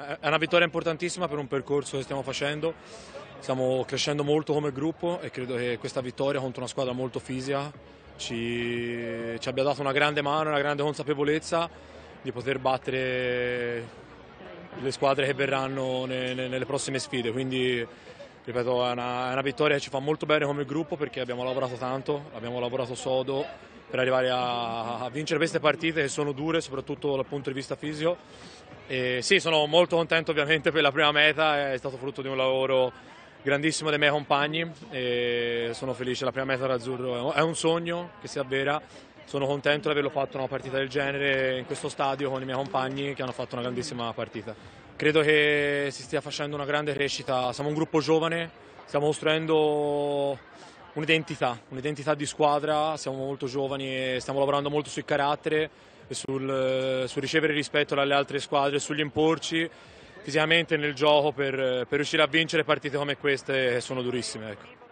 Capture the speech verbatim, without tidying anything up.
una, è una vittoria importantissima per un percorso che stiamo facendo. Stiamo crescendo molto come gruppo e credo che questa vittoria contro una squadra molto fisica ci, ci abbia dato una grande mano, una grande consapevolezza di poter battere le squadre che verranno ne, ne, nelle prossime sfide. Quindi, ripeto, è una, è una vittoria che ci fa molto bene come gruppo perché abbiamo lavorato tanto, abbiamo lavorato sodo per arrivare a, a vincere queste partite che sono dure, soprattutto dal punto di vista fisico. E sì, sono molto contento ovviamente per la prima meta, è stato frutto di un lavoro grandissimo dei miei compagni e sono felice. La prima meta dell'Azzurro è un sogno che si avvera. Sono contento di averlo fatto una partita del genere in questo stadio con i miei compagni che hanno fatto una grandissima partita. Credo che si stia facendo una grande crescita, siamo un gruppo giovane, stiamo costruendo un'identità, un'identità di squadra, siamo molto giovani e stiamo lavorando molto sul carattere e sul, sul ricevere rispetto dalle altre squadre, sugli imporci fisicamente nel gioco per, per riuscire a vincere partite come queste che sono durissime. Ecco.